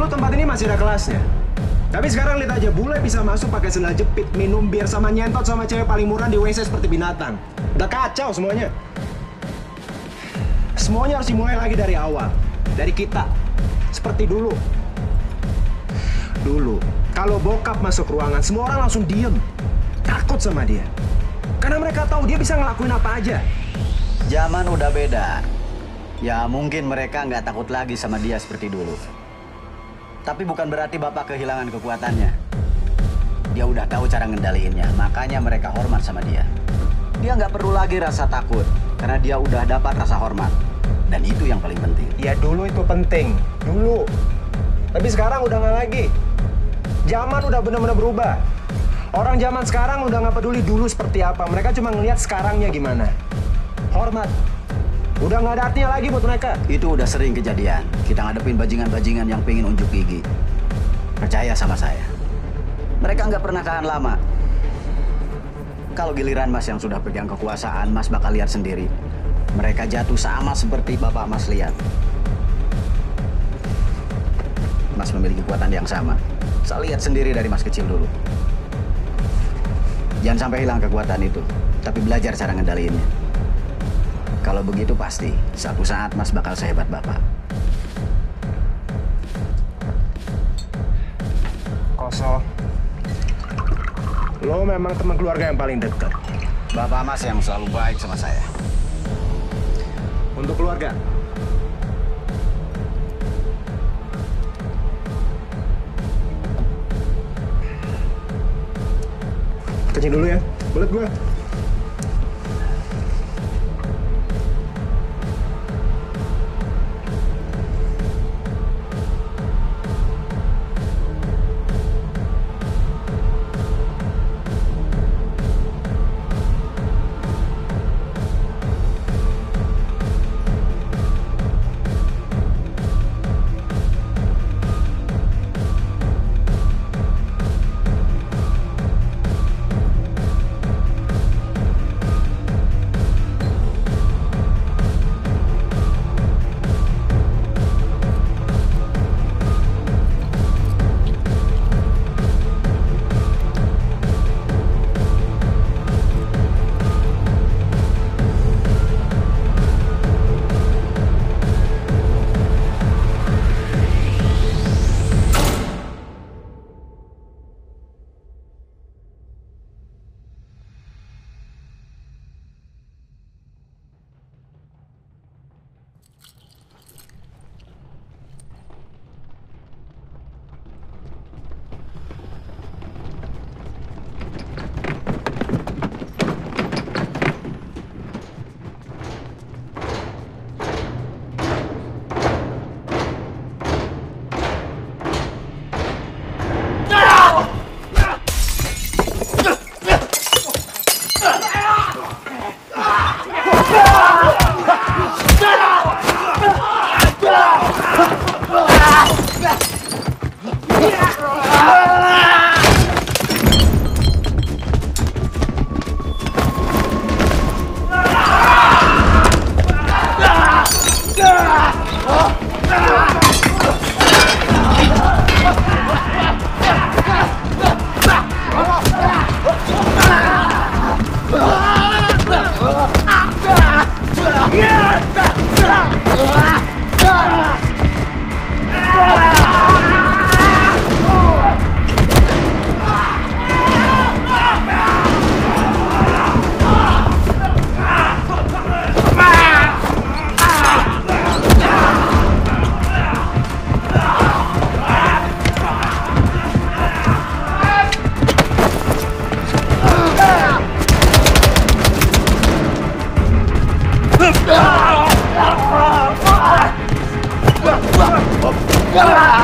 Dulu tempat ini masih ada kelasnya. Tapi sekarang lihat aja, bule bisa masuk pakai sendal jepit, minum bir sama nyentot sama cewek paling murah di WC seperti binatang. Udah kacau semuanya. Semuanya harus dimulai lagi dari awal. Dari kita. Seperti dulu. Dulu, kalau bokap masuk ruangan, semua orang langsung diem. Takut sama dia. Karena mereka tahu dia bisa ngelakuin apa aja. Zaman udah beda. Ya mungkin mereka nggak takut lagi sama dia seperti dulu. Tapi bukan berarti Bapak kehilangan kekuatannya. Dia udah tahu cara ngendaliinnya, makanya mereka hormat sama dia. Dia nggak perlu lagi rasa takut, karena dia udah dapat rasa hormat. Dan itu yang paling penting. Ya dulu itu penting, dulu. Tapi sekarang udah nggak lagi. Zaman udah benar-benar berubah. Orang zaman sekarang udah nggak peduli dulu seperti apa. Mereka cuma ngelihat sekarangnya gimana. Hormat. Udah nggak ada artinya lagi buat mereka. Itu udah sering kejadian. Kita ngadepin bajingan-bajingan yang pengen unjuk gigi. Percaya sama saya. Mereka nggak pernah tahan lama. Kalau giliran Mas yang sudah pegang kekuasaan, Mas bakal lihat sendiri. Mereka jatuh sama seperti Bapak Mas lihat. Mas memiliki kekuatan yang sama. Saya lihat sendiri dari Mas kecil dulu. Jangan sampai hilang kekuatan itu, tapi belajar cara ngendaliinnya. Kalau begitu pasti, suatu saat Mas bakal sehebat Bapak. Koso, lo memang teman keluarga yang paling dekat. Bapak Mas yang selalu baik sama saya. Untuk keluarga, kencing dulu ya, belet gue. Ah!